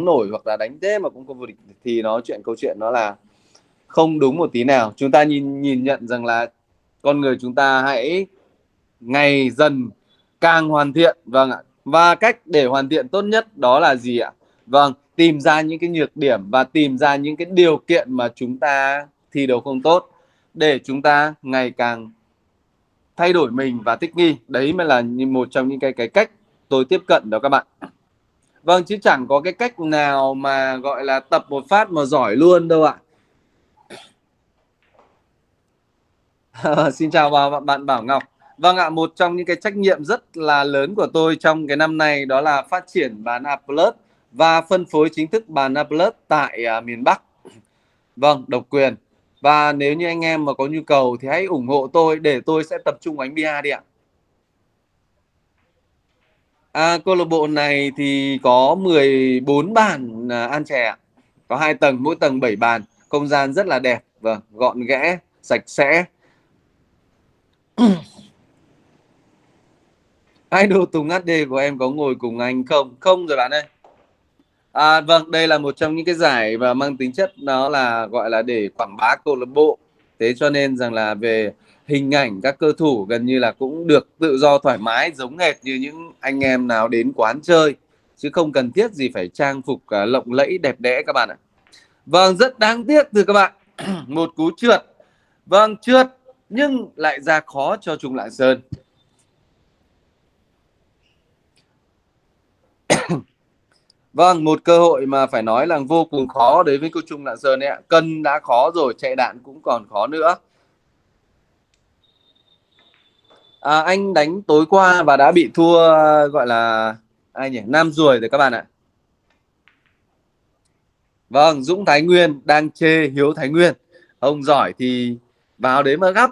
thắng nổi hoặc là đánh thế mà cũng không vô địch thì câu chuyện nó là không đúng một tí nào. Chúng ta nhìn nhận rằng là con người chúng ta hãy ngày dần càng hoàn thiện. Vâng ạ. Và cách để hoàn thiện tốt nhất đó là gì ạ? Vâng, tìm ra những cái nhược điểm và tìm ra những cái điều kiện mà chúng ta thi đấu không tốt để chúng ta ngày càng thay đổi mình và thích nghi. Đấy mới là một trong những cái cách tôi tiếp cận đó các bạn. Vâng, chứ chẳng có cái cách nào mà gọi là tập một phát mà giỏi luôn đâu ạ. Xin chào bạn Bảo Ngọc. Vâng ạ, một trong những cái trách nhiệm rất là lớn của tôi trong cái năm nay đó là phát triển bàn A+ và phân phối chính thức bàn A+ tại miền Bắc. Vâng, độc quyền. Và nếu như anh em mà có nhu cầu thì hãy ủng hộ tôi để tôi sẽ tập trung đánh bia đi ạ. Câu lạc bộ này thì có 14 bàn an chè, có 2 tầng, mỗi tầng 7 bàn, không gian rất là đẹp, vâng, gọn ghẽ, sạch sẽ. Idol Tùng HD của em có ngồi cùng anh không? Không rồi bạn ơi. Vâng, đây là một trong những cái giải và mang tính chất nó là gọi là để quảng bá câu lạc bộ. Thế cho nên rằng là về hình ảnh các cơ thủ gần như là cũng được tự do thoải mái giống hệt như những anh em nào đến quán chơi, chứ không cần thiết gì phải trang phục lộng lẫy đẹp đẽ các bạn ạ. Vâng, rất đáng tiếc thưa các bạn. Một cú trượt. Vâng, trượt nhưng lại ra khó cho Trung Lạng Sơn. Vâng, một cơ hội mà phải nói là vô cùng khó đối với cô Trung Lạng Sơn ấy ạ. Cân đã khó rồi, chạy đạn cũng còn khó nữa. Anh đánh tối qua và đã bị thua gọi là ai nhỉ? Nam Ruồi rồi các bạn ạ. Vâng, Dũng Thái Nguyên đang chê Hiếu Thái Nguyên. Ông giỏi thì vào đấy mà gấp.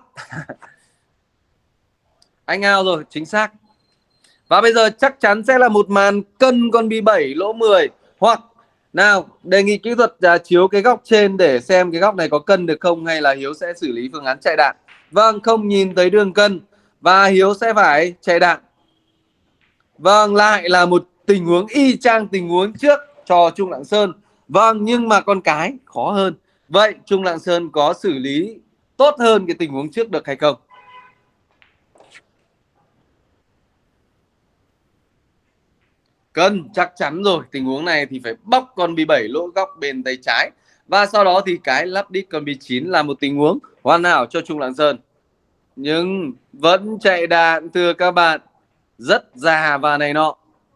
Anh ao rồi, chính xác. Và bây giờ chắc chắn sẽ là một màn cân con B7 lỗ 10. Hoặc nào đề nghị kỹ thuật chiếu cái góc trên để xem cái góc này có cân được không, hay là Hiếu sẽ xử lý phương án chạy đạn. Vâng, không nhìn thấy đường cân và Hiếu sẽ phải chạy đạn. Vâng, lại là một tình huống y chang tình huống trước cho Trung Lạng Sơn. Vâng, nhưng mà con cái khó hơn. Vậy Trung Lạng Sơn có xử lý tốt hơn cái tình huống trước được hay không? Cân chắc chắn rồi, tình huống này thì phải bóc con B7 lỗ góc bên tay trái. Và sau đó thì cái lắp đít con B9 là một tình huống hoàn hảo cho Trung Lạng Sơn. Nhưng vẫn chạy đạn thưa các bạn, rất già và này nọ.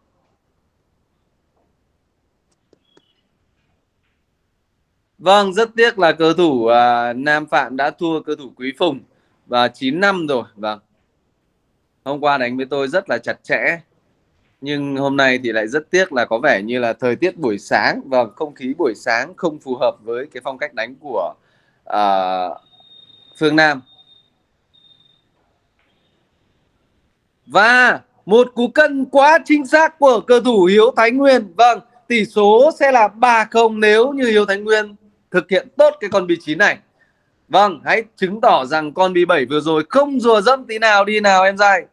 Vâng, rất tiếc là cơ thủ Nam Phạm đã thua cơ thủ Quý Phùng và 9-5 rồi. Vâng, hôm qua đánh với tôi rất là chặt chẽ, nhưng hôm nay thì lại rất tiếc là có vẻ như là thời tiết buổi sáng và không khí buổi sáng không phù hợp với cái phong cách đánh của Phương Nam. Và một cú cân quá chính xác của cơ thủ Hiếu Thái Nguyên. Vâng, tỷ số sẽ là 3-0 nếu như Hiếu Thái Nguyên thực hiện tốt cái con B9 này. Vâng, hãy chứng tỏ rằng con B7 vừa rồi không rùa dẫm tí nào, đi nào em dai.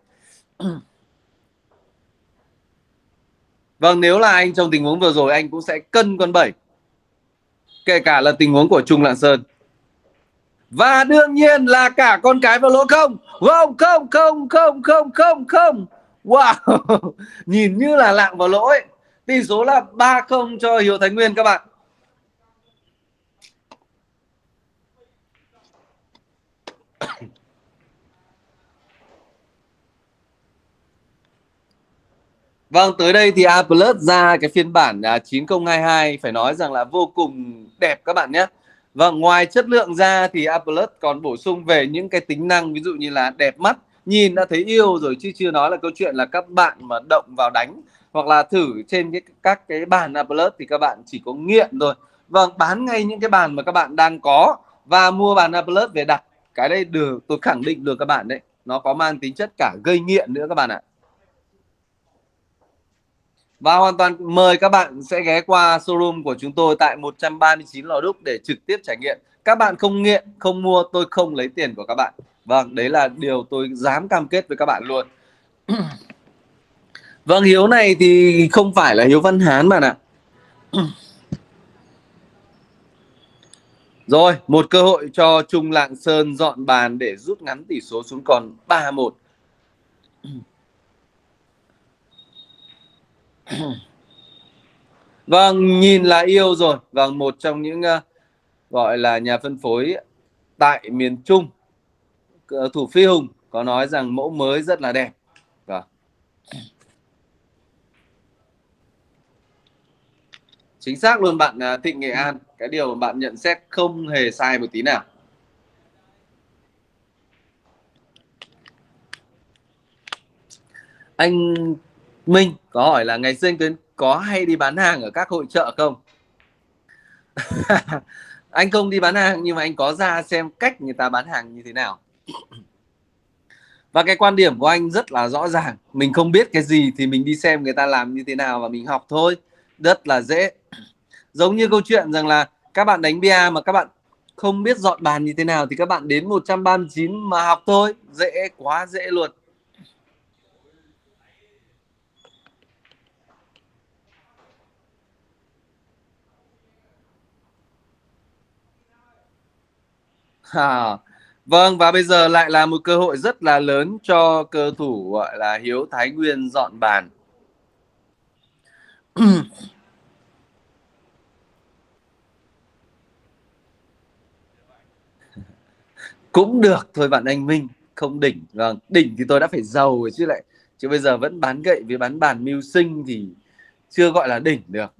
Vâng, nếu là anh trong tình huống vừa rồi anh cũng sẽ cân con 7, kể cả là tình huống của Trung Lạng Sơn. Và đương nhiên là cả con cái vào lỗ không. Không, không, không, không, không, không, không. Wow, nhìn như là lạng vào lỗ ấy. Tỷ số là 3-0 cho Hiếu Thái Nguyên các bạn. Vâng, tới đây thì A+ ra cái phiên bản 9022 phải nói rằng là vô cùng đẹp các bạn nhé. Vâng, ngoài chất lượng ra thì A+ còn bổ sung về những cái tính năng ví dụ như là đẹp mắt, nhìn đã thấy yêu rồi, chứ chưa nói là câu chuyện là các bạn mà động vào đánh hoặc là thử trên các cái bàn A+ thì các bạn chỉ có nghiện thôi. Vâng, bán ngay những cái bàn mà các bạn đang có và mua bàn A+ về đặt. Cái đây được, tôi khẳng định được các bạn đấy, nó có mang tính chất cả gây nghiện nữa các bạn ạ. Và hoàn toàn mời các bạn sẽ ghé qua showroom của chúng tôi tại 139 Lò Đúc để trực tiếp trải nghiệm. Các bạn không nghiện, không mua, tôi không lấy tiền của các bạn. Vâng, đấy là điều tôi dám cam kết với các bạn luôn. Vâng, Hiếu này thì không phải là Hiếu Văn Hán bạn ạ. Rồi, một cơ hội cho Trung Lạng Sơn dọn bàn để rút ngắn tỷ số xuống còn 3-1. Vâng, nhìn là yêu rồi. Vâng, một trong những gọi là nhà phân phối tại miền Trung, thủ Phi Hùng có nói rằng mẫu mới rất là đẹp. Vâng. Chính xác luôn bạn Thịnh Nghệ An. Cái điều mà bạn nhận xét không hề sai một tí nào. Anh Minh có hỏi là ngày xưa anh Tuấn có hay đi bán hàng ở các hội chợ không? Anh không đi bán hàng nhưng mà anh có ra xem cách người ta bán hàng như thế nào. Và cái quan điểm của anh rất là rõ ràng. Mình không biết cái gì thì mình đi xem người ta làm như thế nào và mình học thôi. Rất là dễ. Giống như câu chuyện rằng là các bạn đánh bia mà các bạn không biết dọn bàn như thế nào thì các bạn đến 139 mà học thôi. Dễ, quá dễ luôn. Vâng, và bây giờ lại là một cơ hội rất là lớn cho cơ thủ gọi là Hiếu Thái Nguyên dọn bàn. Cũng được thôi bạn anh Minh, không đỉnh. Vâng, đỉnh thì tôi đã phải giàu rồi chứ lại. Chứ bây giờ vẫn bán gậy với bán bàn mưu sinh thì chưa gọi là đỉnh được.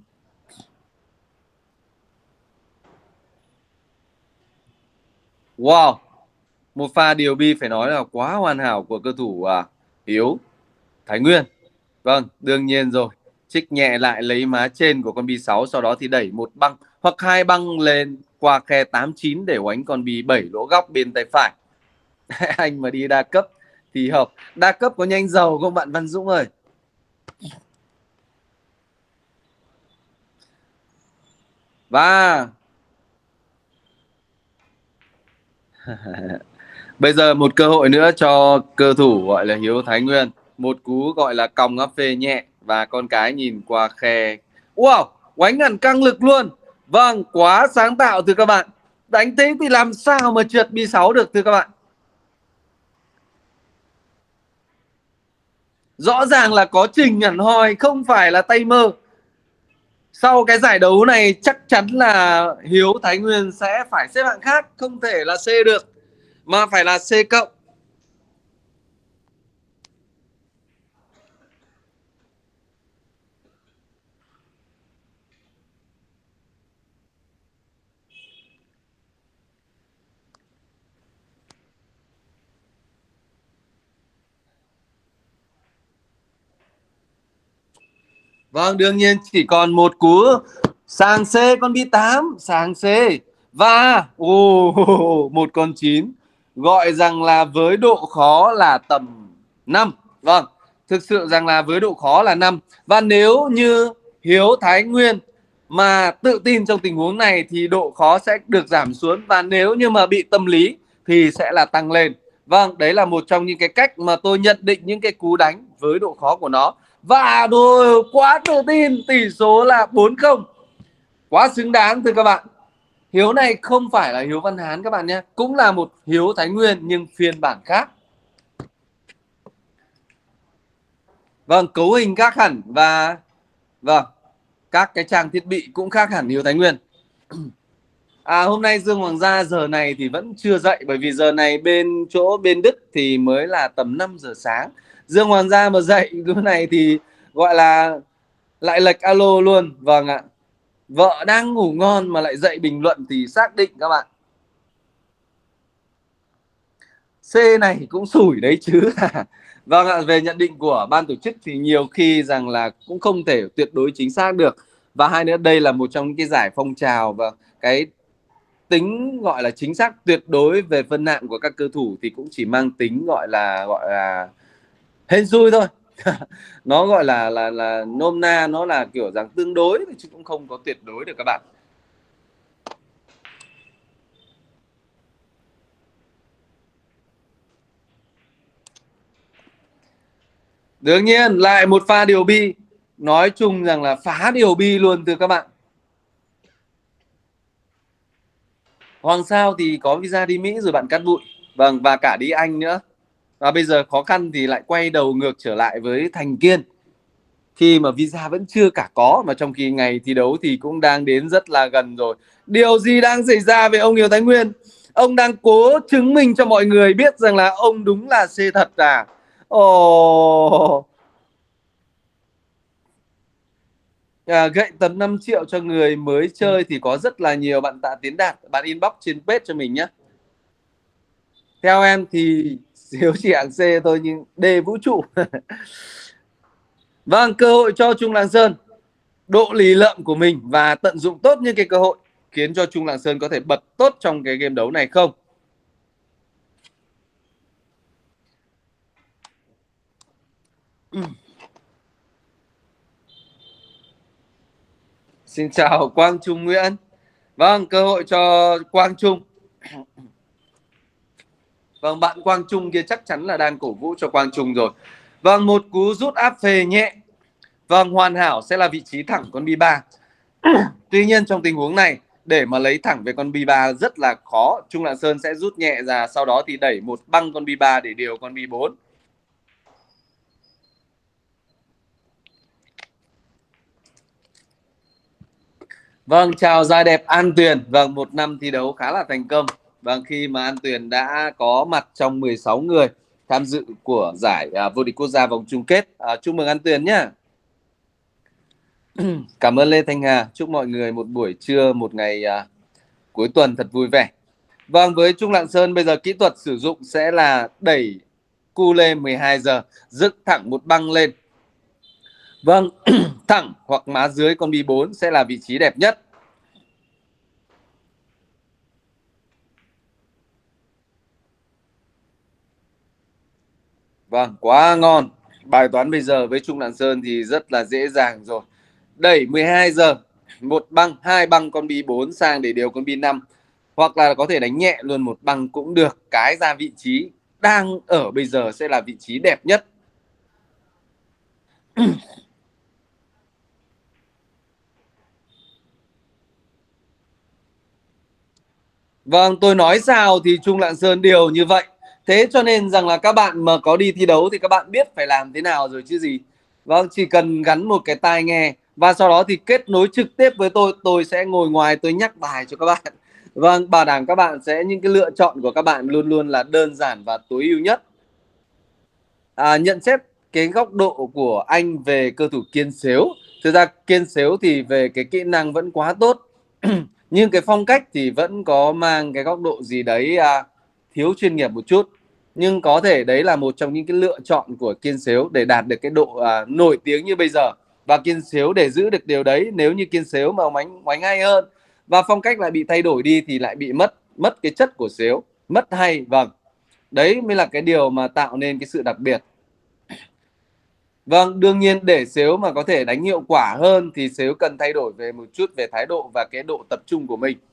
Wow, một pha điều bi phải nói là quá hoàn hảo của cơ thủ Hiếu Thái Nguyên. Vâng, đương nhiên rồi. Trích nhẹ lại lấy má trên của con bi 6, sau đó thì đẩy một băng hoặc hai băng lên qua khe 89 để oánh con bi 7 lỗ góc bên tay phải. Anh mà đi đa cấp thì hợp. Đa cấp có nhanh giàu không bạn Văn Dũng ơi? Và bây giờ một cơ hội nữa cho cơ thủ gọi là Hiếu Thái Nguyên. Một cú gọi là còng áp phê nhẹ và con cái nhìn qua khe. Wow, oánh hẳn căng lực luôn. Vâng, quá sáng tạo thưa các bạn. Đánh thế thì làm sao mà trượt bi 6 được thưa các bạn? Rõ ràng là có trình hẳn hoi, không phải là tay mơ. Sau cái giải đấu này chắc chắn là Hiếu Thái Nguyên sẽ phải xếp hạng khác, không thể là C được mà phải là C cộng. Vâng, đương nhiên chỉ còn một cú sang C, con bi 8 sang C và một con 9 gọi rằng là với độ khó là tầm 5. Vâng, thực sự rằng là với độ khó là 5. Và nếu như Hiếu Thái Nguyên mà tự tin trong tình huống này thì độ khó sẽ được giảm xuống, và nếu như mà bị tâm lý thì sẽ là tăng lên. Vâng, đấy là một trong những cái cách mà tôi nhận định những cái cú đánh với độ khó của nó. Và rồi quá tự tin, tỷ số là 4-0. Quá xứng đáng thưa các bạn. Hiếu này không phải là Hiếu Văn Hán các bạn nhé, cũng là một Hiếu Thái Nguyên nhưng phiên bản khác. Vâng, cấu hình khác hẳn và vâng, các cái trang thiết bị cũng khác hẳn Hiếu Thái Nguyên. Hôm nay Dương Hoàng Gia giờ này thì vẫn chưa dậy, bởi vì giờ này bên Đức thì mới là tầm 5 giờ sáng. Dương Hoàng Gia mà dậy lúc này thì gọi là lại lệch alo luôn. Vâng ạ. Vợ đang ngủ ngon mà lại dậy bình luận thì xác định các bạn. C này cũng sủi đấy chứ. Vâng ạ, về nhận định của ban tổ chức thì nhiều khi rằng là cũng không thể tuyệt đối chính xác được. Và hai nữa, đây là một trong những cái giải phong trào và cái tính gọi là chính xác tuyệt đối về phân hạng của các cơ thủ thì cũng chỉ mang tính gọi là hên xui thôi. Nó gọi là nôm na, nó là kiểu rằng tương đối chứ cũng không có tuyệt đối được các bạn. Đương nhiên lại một pha điều bi, nói chung rằng là phá điều bi luôn thưa các bạn. Hoàng Sao thì có visa đi Mỹ rồi bạn cát bụi. Vâng, và cả đi Anh nữa. Và bây giờ khó khăn thì lại quay đầu ngược trở lại với Thành Kiên. Khi mà visa vẫn chưa cả có, mà trong khi ngày thi đấu thì cũng đang đến rất là gần rồi. Điều gì đang xảy ra với ông Hiếu Thái Nguyên? Ông đang cố chứng minh cho mọi người biết rằng là ông đúng là C thật à? Ồ... gậy tầm 5 triệu cho người mới chơi thì có rất là nhiều. Bạn Tạ Tiến Đạt, bạn inbox trên page cho mình nhé. Theo em thì Hiếu chỉ hạng C thôi, nhưng D vũ trụ. Vâng, cơ hội cho Trung Lạng Sơn, độ lì lợm của mình và tận dụng tốt những cái cơ hội khiến cho Trung Lạng Sơn có thể bật tốt trong cái game đấu này không? Xin chào Quang Trung Nguyễn. Vâng, cơ hội cho Quang Trung. Vâng, bạn Quang Trung kia chắc chắn là đang cổ vũ cho Quang Trung rồi. Vâng, một cú rút áp phề nhẹ. Vâng, hoàn hảo sẽ là vị trí thẳng con B3. Tuy nhiên trong tình huống này, để mà lấy thẳng về con B3 rất là khó. Trung Lạng Sơn sẽ rút nhẹ ra, sau đó thì đẩy một băng con B3 để điều con B4. Vâng, chào Giai đẹp An Tuyền. Vâng, một năm thi đấu khá là thành công. Vâng, khi mà An Tuyền đã có mặt trong 16 người tham dự của giải vô địch quốc gia vòng chung kết. Chúc mừng An Tuyền nhé. Cảm ơn Lê Thanh Hà. Chúc mọi người một buổi trưa, một ngày cuối tuần thật vui vẻ. Vâng, với Trung Lạng Sơn bây giờ kỹ thuật sử dụng sẽ là đẩy cu lên 12 giờ, dựng thẳng một băng lên. Vâng, thẳng hoặc má dưới con B4 sẽ là vị trí đẹp nhất. Vâng, quá ngon. Bài toán bây giờ với Trung Lạng Sơn thì rất là dễ dàng rồi. Đẩy 12 giờ, một băng, hai băng con B4 sang để điều con B5. Hoặc là có thể đánh nhẹ luôn một băng cũng được. Cái ra vị trí đang ở bây giờ sẽ là vị trí đẹp nhất. Vâng, tôi nói sao thì Trung Lạng Sơn điều như vậy. Thế cho nên rằng là các bạn mà có đi thi đấu thì các bạn biết phải làm thế nào rồi chứ gì. Vâng, chỉ cần gắn một cái tai nghe và sau đó thì kết nối trực tiếp với tôi sẽ ngồi ngoài tôi nhắc bài cho các bạn. Vâng, bảo đảm các bạn sẽ những cái lựa chọn của các bạn luôn luôn là đơn giản và tối ưu nhất. Nhận xét cái góc độ của anh về cơ thủ Kiên Sếu. Thực ra Kiên Sếu thì về cái kỹ năng vẫn quá tốt. Nhưng cái phong cách thì vẫn có mang cái góc độ gì đấy thiếu chuyên nghiệp một chút. Nhưng có thể đấy là một trong những cái lựa chọn của Kiên Sếu để đạt được cái độ nổi tiếng như bây giờ. Và Kiên Sếu để giữ được điều đấy, nếu như Kiên Sếu mà oánh hay hơn và phong cách lại bị thay đổi đi thì lại bị mất cái chất của Sếu, mất hay. Vâng, đấy mới là cái điều mà tạo nên cái sự đặc biệt. Vâng, đương nhiên để Sếu mà có thể đánh hiệu quả hơn thì Sếu cần thay đổi về một chút về thái độ và cái độ tập trung của mình.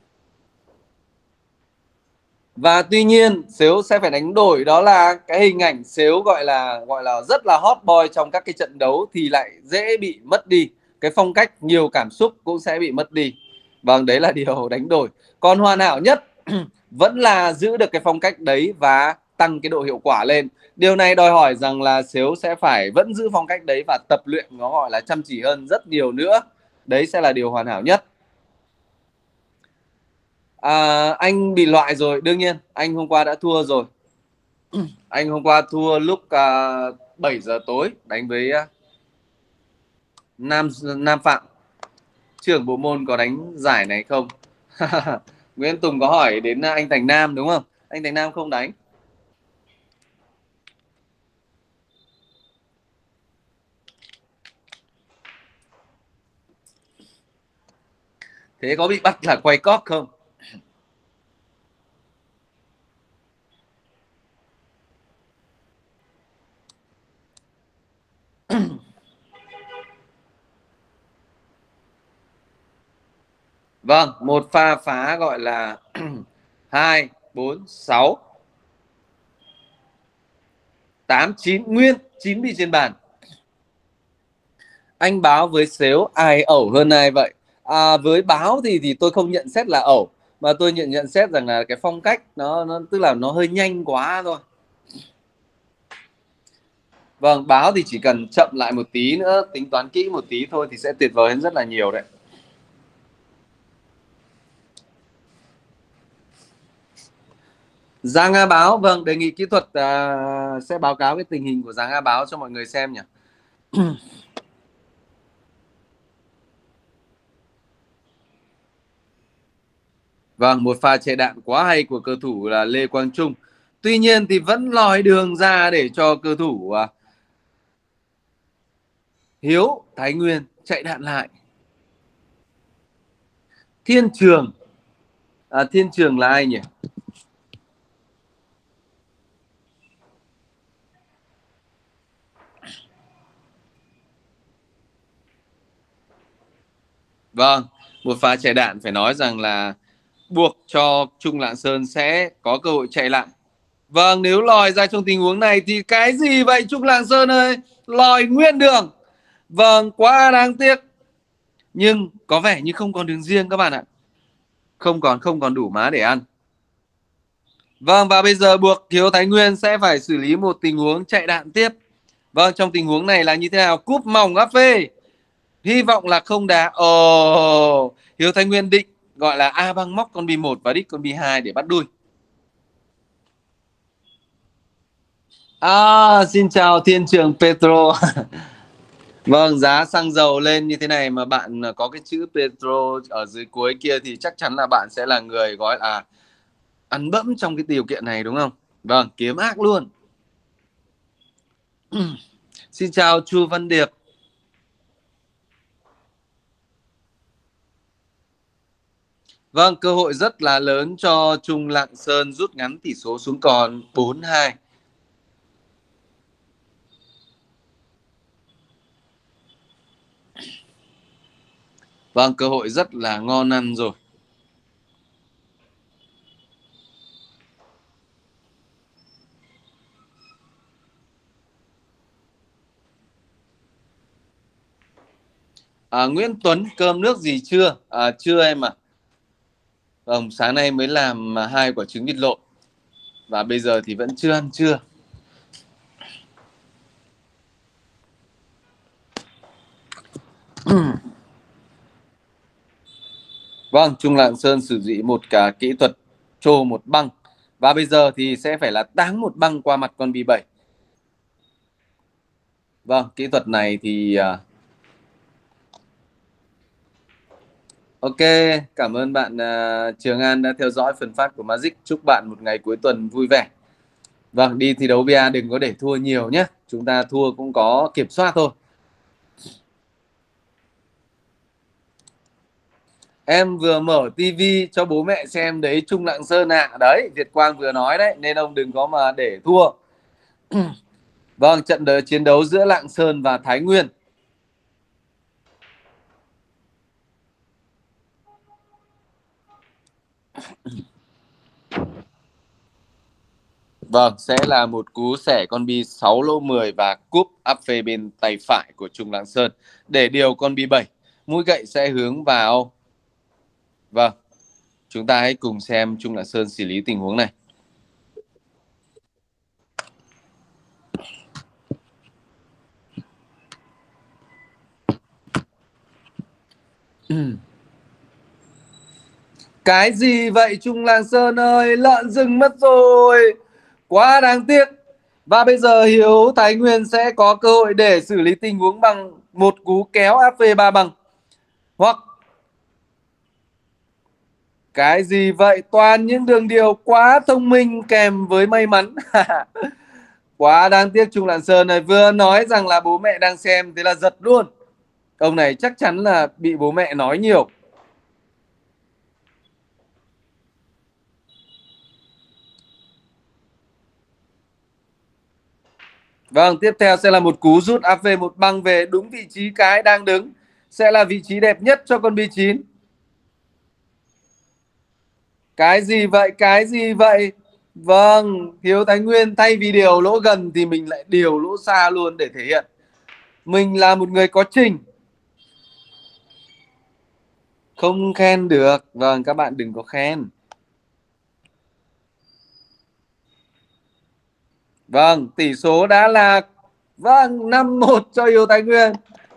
Và tuy nhiên Sếu sẽ phải đánh đổi, đó là cái hình ảnh Sếu gọi là rất là hot boy trong các cái trận đấu thì lại dễ bị mất đi. Cái phong cách nhiều cảm xúc cũng sẽ bị mất đi. Vâng, đấy là điều đánh đổi. Còn hoàn hảo nhất vẫn là giữ được cái phong cách đấy và tăng cái độ hiệu quả lên. Điều này đòi hỏi rằng là Sếu sẽ phải vẫn giữ phong cách đấy và tập luyện nó gọi là chăm chỉ hơn rất nhiều nữa. Đấy sẽ là điều hoàn hảo nhất. Anh bị loại rồi, đương nhiên anh hôm qua đã thua rồi. Anh hôm qua thua lúc 7 giờ tối đánh với Nam Phạm. Trưởng bộ môn có đánh giải này không? Nguyễn Tùng có hỏi đến anh Thành Nam đúng không? Anh Thành Nam không đánh. Thế có bị bắt là quay cóp không? Vâng, một pha phá gọi là 2, 4, 6 8, 9, nguyên 9 bị trên bàn. Anh Báo với Sếu ai ẩu hơn ai vậy? Với Báo thì tôi không nhận xét là ẩu, Và tôi nhận xét rằng là cái phong cách nó tức là nó hơi nhanh quá thôi. Vâng, báo thì chỉ cần chậm lại một tí nữa, tính toán kỹ một tí thôi thì sẽ tuyệt vời hơn rất là nhiều đấy. Giá Nga báo, vâng, đề nghị kỹ thuật sẽ báo cáo cái tình hình của giá Nga báo cho mọi người xem nhỉ. Vâng, một pha chạy đạn quá hay của cầu thủ là Lê Quang Trung. Tuy nhiên thì vẫn lòi đường ra để cho cầu thủ Hiếu Thái Nguyên chạy đạn lại. Thiên Trường, Thiên Trường là ai nhỉ? Vâng, một pha chạy đạn phải nói rằng là buộc cho Trung Lạng Sơn sẽ có cơ hội chạy lại. Vâng, nếu lòi ra trong tình huống này thì cái gì vậy Trung Lạng Sơn ơi? Lòi nguyên đường. Vâng, quá đáng tiếc. Nhưng có vẻ như không còn đường riêng các bạn ạ. Không còn đủ má để ăn. Vâng, và bây giờ buộc Hiếu Thái Nguyên sẽ phải xử lý một tình huống chạy đạn tiếp. Vâng, trong tình huống này là như thế nào? Cúp mỏng áp phê. Hy vọng là không đá. Hiếu Thái Nguyên định gọi là A băng móc con B1 và đích con B2 để bắt đuôi. Xin chào Thiên Trường Petro. Vâng, giá xăng dầu lên như thế này mà bạn có cái chữ Petro ở dưới cuối kia thì chắc chắn là bạn sẽ là người gọi là ăn bẫm trong cái điều kiện này đúng không? Vâng, kiếm ác luôn. Xin chào Chu Văn Điệp. Vâng, cơ hội rất là lớn cho Trung Lạng Sơn rút ngắn tỷ số xuống còn 4-2. Vâng, cơ hội rất là ngon ăn rồi. Nguyễn Tuấn, cơm nước gì chưa? Chưa em ạ. Vâng, sáng nay mới làm 2 quả trứng vịt lộn. Và bây giờ thì vẫn chưa ăn trưa. Vâng, Trung Lạng Sơn sử dụng một cả kỹ thuật trô một băng. Và bây giờ thì sẽ phải là táng một băng qua mặt con B7. Vâng, kỹ thuật này thì ok, cảm ơn bạn Trường An đã theo dõi phần phát của Magic. Chúc bạn một ngày cuối tuần vui vẻ. Vâng, đi thi đấu bia đừng có để thua nhiều nhé. Chúng ta thua cũng có kiểm soát thôi. Em vừa mở tivi cho bố mẹ xem đấy, Trung Lạng Sơn ạ. Đấy, Việt Quang vừa nói đấy, nên ông đừng có mà để thua. Vâng, trận chiến đấu giữa Lạng Sơn và Thái Nguyên. Vâng, sẽ là một cú xẻ con bi 6 lỗ 10 và cúp áp phê bên tay phải của Trung Lạng Sơn để điều con bi 7. Mũi gậy sẽ hướng vào. Vâng, chúng ta hãy cùng xem Trung Lạng Sơn xử lý tình huống này. Cái gì vậy Trung Lạng Sơn ơi, lợn rừng mất rồi. Quá đáng tiếc. Và bây giờ Hiếu Thái Nguyên sẽ có cơ hội để xử lý tình huống bằng một cú kéo áp phê 3 bằng. Hoặc cái gì vậy, toàn những đường điều quá thông minh kèm với may mắn. Quá đáng tiếc, Trung Lạng Sơn này vừa nói rằng là bố mẹ đang xem, thế là giật luôn. Ông này chắc chắn là bị bố mẹ nói nhiều. Vâng, tiếp theo sẽ là một cú rút áp về một băng về đúng vị trí cái đang đứng. Sẽ là vị trí đẹp nhất cho con B9. Cái gì vậy, cái gì vậy? Vâng, Hiếu Thái Nguyên thay vì điều lỗ gần thì mình lại điều lỗ xa luôn để thể hiện mình là một người có trình. Không khen được. Vâng, các bạn đừng có khen. Vâng, tỷ số đã là vâng 5-1 cho Hiếu Thái Nguyên.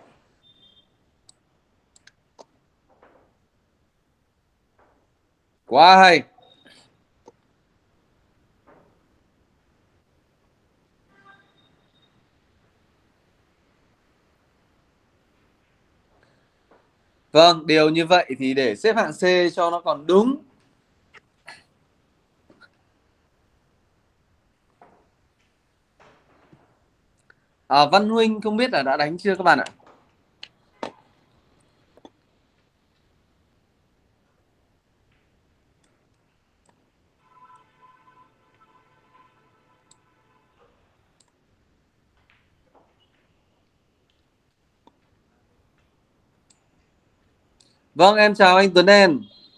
Quá hay. Vâng, điều như vậy thì để xếp hạng C cho nó còn đúng. Văn Huynh không biết là đã đánh chưa các bạn ạ? Vâng, em chào anh Tuấn Đen.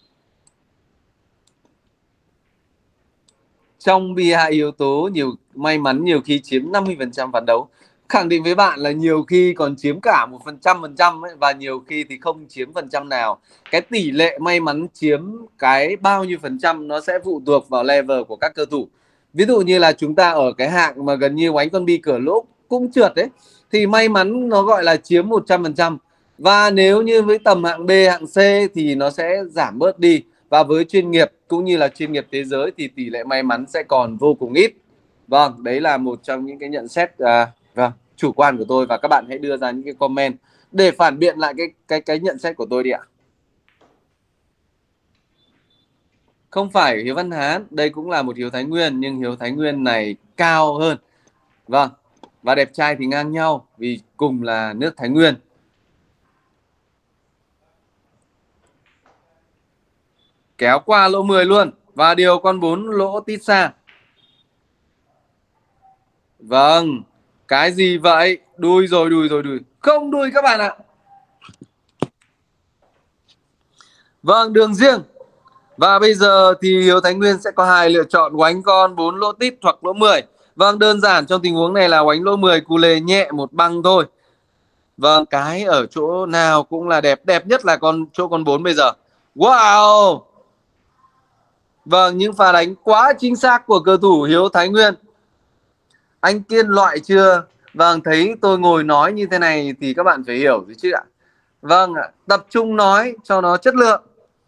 Trong bi hai yếu tố nhiều may mắn nhiều khi chiếm 50% ván đấu. Khẳng định với bạn là nhiều khi còn chiếm cả 100% ấy, và nhiều khi thì không chiếm phần trăm nào. Cái tỷ lệ may mắn chiếm cái bao nhiêu phần trăm nó sẽ phụ thuộc vào level của các cơ thủ. Ví dụ như là chúng ta ở cái hạng mà gần như oánh con bi cửa lỗ cũng trượt đấy, thì may mắn nó gọi là chiếm 100%. Và nếu như với tầm hạng B, hạng C thì nó sẽ giảm bớt đi. Và với chuyên nghiệp cũng như là chuyên nghiệp thế giới thì tỷ lệ may mắn sẽ còn vô cùng ít. Vâng, đấy là một trong những cái nhận xét vâng, chủ quan của tôi, và các bạn hãy đưa ra những cái comment để phản biện lại cái nhận xét của tôi đi ạ. Không phải Hiếu Văn Hán, đây cũng là một Hiếu Thái Nguyên nhưng Hiếu Thái Nguyên này cao hơn. Vâng, và đẹp trai thì ngang nhau vì cùng là nước Thái Nguyên. Kéo qua lỗ 10 luôn và điều con 4 lỗ tít xa. Vâng, cái gì vậy? Đuôi rồi, đuôi rồi, đuôi. Không đuôi các bạn ạ. Vâng, đường riêng. Và bây giờ thì Hiếu Thái Nguyên sẽ có hai lựa chọn, oánh con 4 lỗ tít hoặc lỗ 10. Vâng, đơn giản trong tình huống này là oánh lỗ 10 cù lề nhẹ một băng thôi. Vâng, cái ở chỗ nào cũng là đẹp, đẹp nhất là chỗ con 4 bây giờ. Wow. Vâng, những pha đánh quá chính xác của cầu thủ Hiếu Thái Nguyên. Anh Kiên loại chưa? Vâng, thấy tôi ngồi nói như thế này thì các bạn phải hiểu chứ ạ. Vâng ạ, tập trung nói cho nó chất lượng.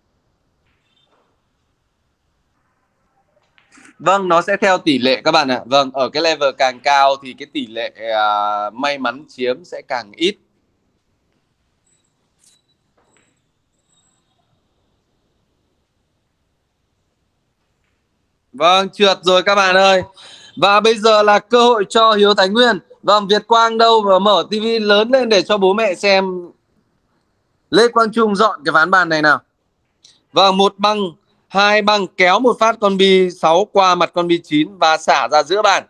Vâng, nó sẽ theo tỷ lệ các bạn ạ. Vâng, ở cái level càng cao thì cái tỷ lệ may mắn chiếm sẽ càng ít. Vâng, trượt rồi các bạn ơi. Và bây giờ là cơ hội cho Hiếu Thái Nguyên. Vâng, Việt Quang đâu mà mở tivi lớn lên để cho bố mẹ xem. Lê Quang Trung dọn cái ván bàn này nào. Vâng, một băng, hai băng kéo một phát con bi 6 qua mặt con bi 9 và xả ra giữa bàn.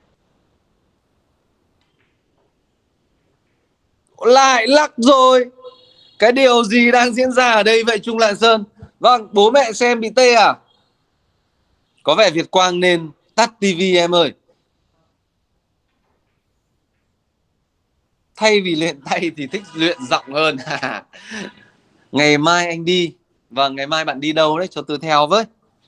Lại lắc rồi. Cái điều gì đang diễn ra ở đây vậy Trung Lạng Sơn? Vâng, bố mẹ xem bị tê à? Có vẻ Việt Quang nên tắt tivi em ơi. Thay vì luyện tay thì thích luyện giọng hơn. Ngày mai anh đi. Vâng, ngày mai bạn đi đâu đấy cho tôi theo với.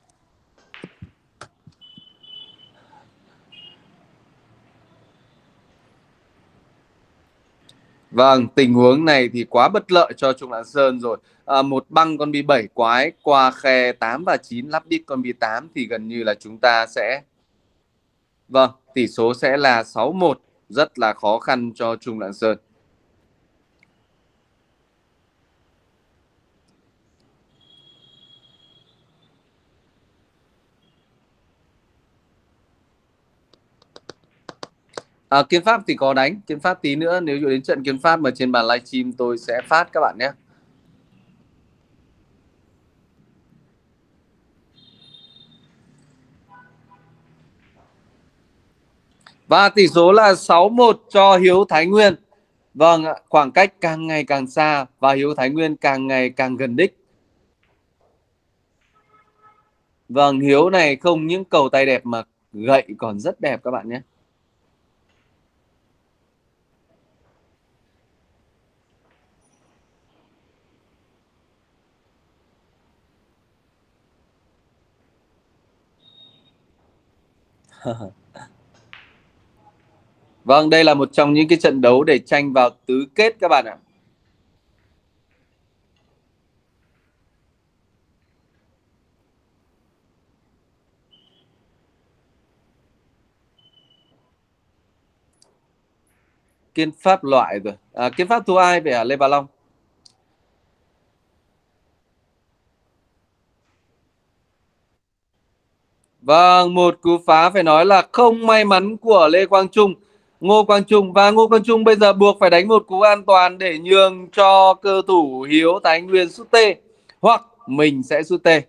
Vâng, tình huống này thì quá bất lợi cho Trung Lạng Sơn rồi. Một băng con bi 7 quái qua khe 8 và 9 lắp đít con bi 8 thì gần như là chúng ta sẽ vâng, tỷ số sẽ là 6-1, rất là khó khăn cho Trung Lạng Sơn. Kiến Pháp thì có đánh, Kiến Pháp tí nữa nếu đến trận Kiến Pháp mà trên bàn livestream tôi sẽ phát các bạn nhé. Và tỷ số là 6-1 cho Hiếu Thái Nguyên. Vâng ạ, khoảng cách càng ngày càng xa và Hiếu Thái Nguyên càng ngày càng gần đích. Vâng, Hiếu này không những cầu tay đẹp mà gậy còn rất đẹp các bạn nhé. Vâng, đây là một trong những cái trận đấu để tranh vào tứ kết các bạn ạ. Kiên Pháp loại rồi. Kiên Pháp thua ai vậy hả Lê Bà Long? Vâng, một cú phá phải nói là không may mắn của Lê Quang Trung. Ngô Quang Trung, và Ngô Quang Trung bây giờ buộc phải đánh một cú an toàn để nhường cho cơ thủ Hiếu Thái Nguyên sút tê, hoặc mình sẽ sút tê.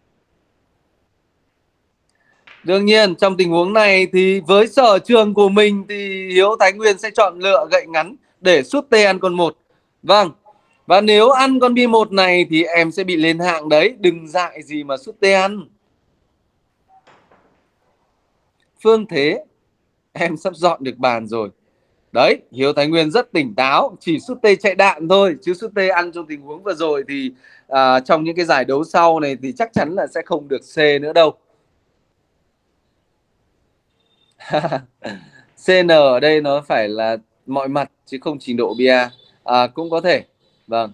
Đương nhiên trong tình huống này thì với sở trường của mình thì Hiếu Thái Nguyên sẽ chọn lựa gậy ngắn để sút tê ăn con một. Vâng, và nếu ăn con bi 1 này thì em sẽ bị lên hạng đấy, đừng dại gì mà sút tê ăn. Phương Thế, em sắp dọn được bàn rồi. Đấy, Hiếu Thái Nguyên rất tỉnh táo, chỉ sút tê chạy đạn thôi, chứ sút tê ăn trong tình huống vừa rồi thì trong những cái giải đấu sau này thì chắc chắn là sẽ không được C nữa đâu. CN ở đây nó phải là mọi mặt chứ không trình độ bia. Cũng có thể. Vâng.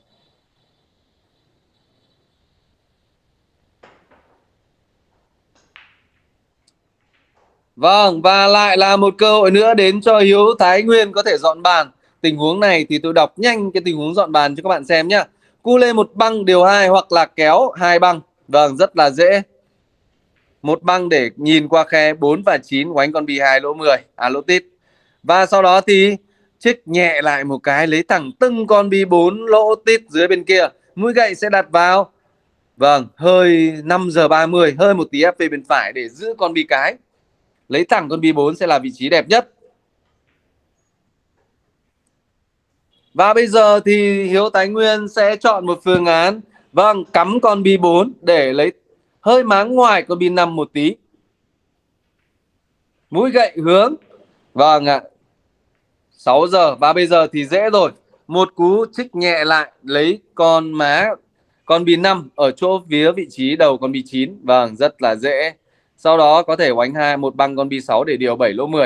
Vâng, và lại là một cơ hội nữa đến cho Hiếu Thái Nguyên có thể dọn bàn. Tình huống này thì tôi đọc nhanh cái tình huống dọn bàn cho các bạn xem nhá. Cu lên một băng điều 2 hoặc là kéo 2 băng. Vâng, rất là dễ. Một băng để nhìn qua khe 4 và 9, oánh con bi 2 lỗ 10, lỗ tít. Và sau đó thì chích nhẹ lại một cái, lấy thẳng tưng con bi 4 lỗ tít dưới bên kia. Mũi gậy sẽ đặt vào. Vâng, hơi 5 giờ 30, hơi một tí ép về bên phải để giữ con bi cái. Lấy thẳng con bi 4 sẽ là vị trí đẹp nhất. Và bây giờ thì Hiếu Thái Nguyên sẽ chọn một phương án. Vâng, cắm con bi 4 để lấy hơi máng ngoài con bi 5 một tí. Mũi gậy hướng. Vâng ạ. 6 giờ. Và bây giờ thì dễ rồi. Một cú chích nhẹ lại, lấy con má con bi 5 ở chỗ phía vị trí đầu con bi 9. Vâng, rất là dễ. Sau đó có thể oánh một băng con bi 6 để điều 7 lỗ 10.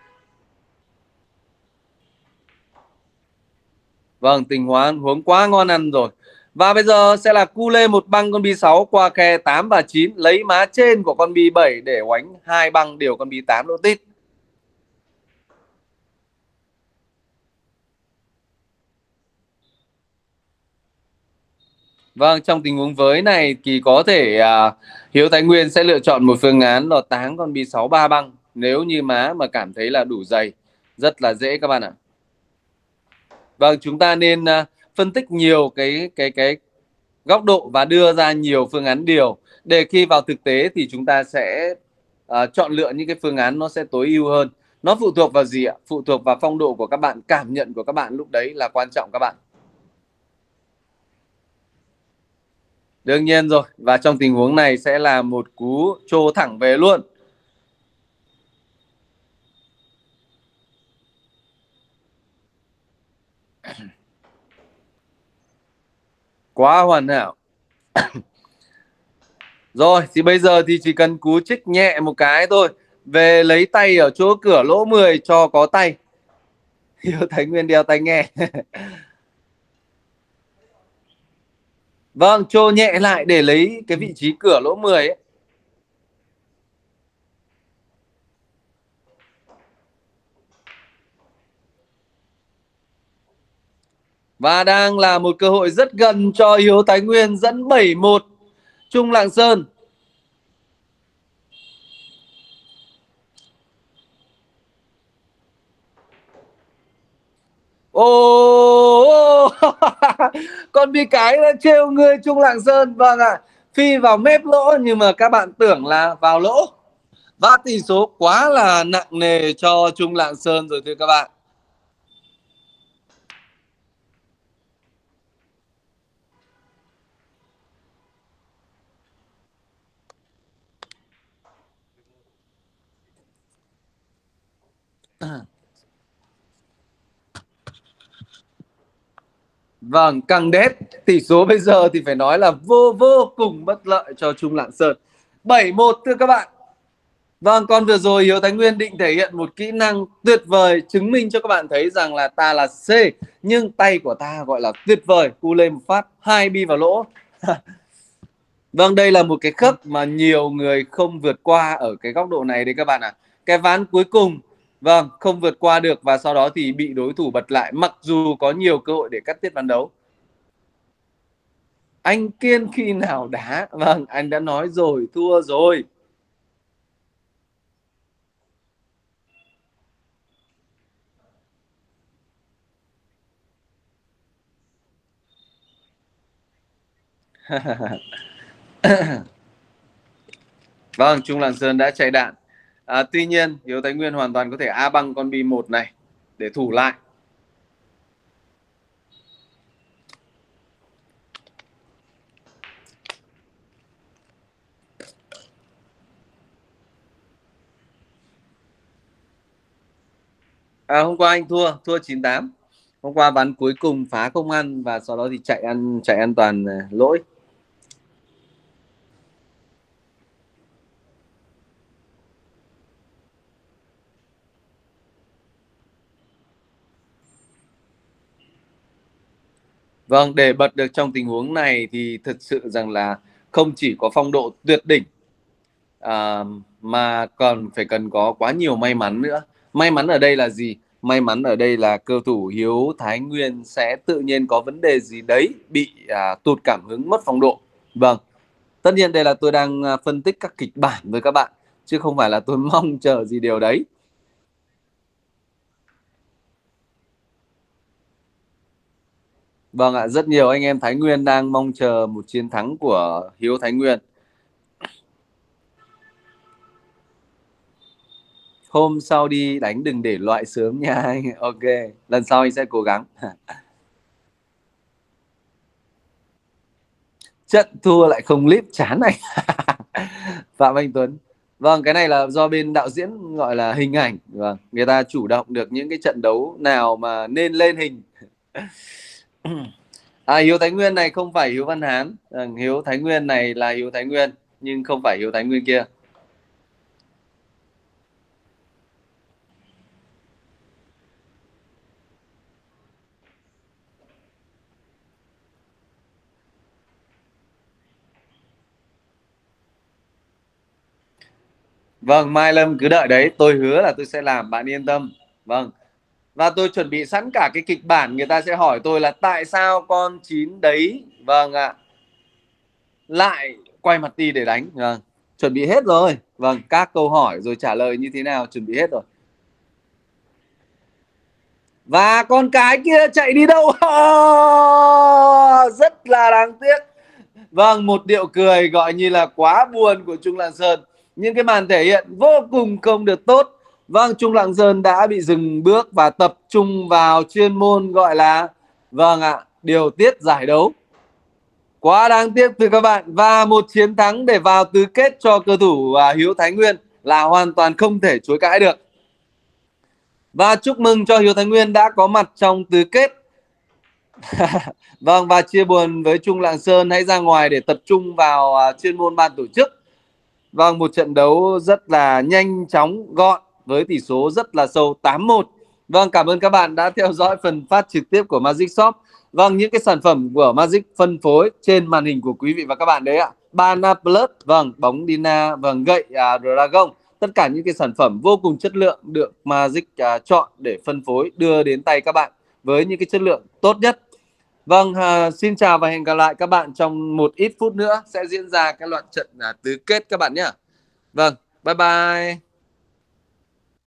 Vâng, tình huống quá ngon ăn rồi. Và bây giờ sẽ là cu lê một băng con bi 6 qua khe 8 và 9, lấy má trên của con bi 7 để oánh 2 băng điều con bi 8 lỗ tít. Vâng, trong tình huống với này thì có thể Hiếu Thái Nguyên sẽ lựa chọn một phương án là táng con bi 6 3 băng nếu như má mà cảm thấy là đủ dày. Rất là dễ các bạn ạ. Vâng, chúng ta nên phân tích nhiều cái góc độ và đưa ra nhiều phương án điều để khi vào thực tế thì chúng ta sẽ chọn lựa những cái phương án nó sẽ tối ưu hơn. Nó phụ thuộc vào gì ạ? Phụ thuộc vào phong độ của các bạn, cảm nhận của các bạn lúc đấy là quan trọng các bạn. Đương nhiên rồi, và trong tình huống này sẽ là một cú trô thẳng về luôn. Quá hoàn hảo. Rồi thì bây giờ thì chỉ cần cú chích nhẹ một cái thôi, về lấy tay ở chỗ cửa lỗ 10 cho có tay. Hiếu Thái Nguyên đeo tai nghe. Vâng, trô nhẹ lại để lấy cái vị trí cửa lỗ 10 ấy. Và đang là một cơ hội rất gần cho Hiếu Thái Nguyên dẫn 7-1 Trung Lạng Sơn. Ô, con bi cái đã trêu người Trung Lạng Sơn. Vâng ạ, phi vào mép lỗ nhưng mà các bạn tưởng là vào lỗ. Và tỷ số quá là nặng nề cho Trung Lạng Sơn rồi thưa các bạn. Vâng, căng đét. Tỷ số bây giờ thì phải nói là vô cùng bất lợi cho Trung Lạng Sơn. 7-1 thưa các bạn. Vâng, còn vừa rồi Hiếu Thái Nguyên định thể hiện một kỹ năng tuyệt vời, chứng minh cho các bạn thấy rằng là ta là C, nhưng tay của ta gọi là tuyệt vời, cu lên một phát 2 bi vào lỗ. Vâng, đây là một cái khớp mà nhiều người không vượt qua ở cái góc độ này đấy các bạn ạ. Cái ván cuối cùng, vâng, không vượt qua được và sau đó thì bị đối thủ bật lại mặc dù có nhiều cơ hội để cắt tiết ván đấu. Anh Kiên khi nào đá? Vâng, anh đã nói rồi, thua rồi. Vâng, Trung Lạng Sơn đã chạy đạn. Tuy nhiên, Hiếu Thái Nguyên hoàn toàn có thể A băng con B1 này để thủ lại. Hôm qua anh thua 98. Hôm qua ván cuối cùng phá không ăn và sau đó thì chạy an toàn lỗi. Vâng, để bật được trong tình huống này thì thực sự rằng là không chỉ có phong độ tuyệt đỉnh mà còn phải cần có quá nhiều may mắn nữa. May mắn ở đây là gì? May mắn ở đây là cầu thủ Hiếu Thái Nguyên sẽ tự nhiên có vấn đề gì đấy bị tụt cảm hứng, mất phong độ. Vâng, tất nhiên đây là tôi đang phân tích các kịch bản với các bạn chứ không phải là tôi mong chờ gì điều đấy. Vâng ạ, rất nhiều anh em Thái Nguyên đang mong chờ một chiến thắng của Hiếu Thái Nguyên. Hôm sau đi đánh đừng để loại sớm nha anh. Ok, lần sau anh sẽ cố gắng. Trận thua lại không clip chán anh. Phạm Anh Tuấn. Vâng, cái này là do bên đạo diễn gọi là hình ảnh. Vâng, người ta chủ động được những cái trận đấu nào mà nên lên hình. Hiếu Thái Nguyên này không phải Hiếu Văn Hán. Hiếu Thái Nguyên này là Hiếu Thái Nguyên nhưng không phải Hiếu Thái Nguyên kia. Vâng, Mai Lâm cứ đợi đấy, tôi hứa là tôi sẽ làm, bạn yên tâm. Vâng. Và tôi chuẩn bị sẵn cả cái kịch bản, người ta sẽ hỏi tôi là tại sao con 9 đấy, vâng ạ, lại quay mặt đi để đánh. Vâng, chuẩn bị hết rồi. Vâng, các câu hỏi rồi trả lời như thế nào chuẩn bị hết rồi. Và con cái kia chạy đi đâu? Rất là đáng tiếc. Vâng, một điệu cười gọi như là quá buồn của Trung Lạng Sơn. Những cái màn thể hiện vô cùng không được tốt. Vâng, Trung Lạng Sơn đã bị dừng bước và tập trung vào chuyên môn gọi là, vâng ạ, điều tiết giải đấu. Quá đáng tiếc thưa các bạn. Và một chiến thắng để vào tứ kết cho cầu thủ Hiếu Thái Nguyên là hoàn toàn không thể chối cãi được. Và chúc mừng cho Hiếu Thái Nguyên đã có mặt trong tứ kết. Vâng, và chia buồn với Trung Lạng Sơn, hãy ra ngoài để tập trung vào chuyên môn ban tổ chức. Vâng, một trận đấu rất là nhanh chóng, gọn với tỷ số rất là sâu 8-1. Vâng, cảm ơn các bạn đã theo dõi phần phát trực tiếp của Magic Shop. Vâng, những cái sản phẩm của Magic phân phối trên màn hình của quý vị và các bạn đấy ạ. Bana Plus, vâng, bóng Dina, vâng, gậy Dragon. Tất cả những cái sản phẩm vô cùng chất lượng được Magic chọn để phân phối đưa đến tay các bạn với những cái chất lượng tốt nhất. Vâng, xin chào và hẹn gặp lại các bạn trong một ít phút nữa sẽ diễn ra cái loạt trận tứ kết các bạn nhé. Vâng, bye bye.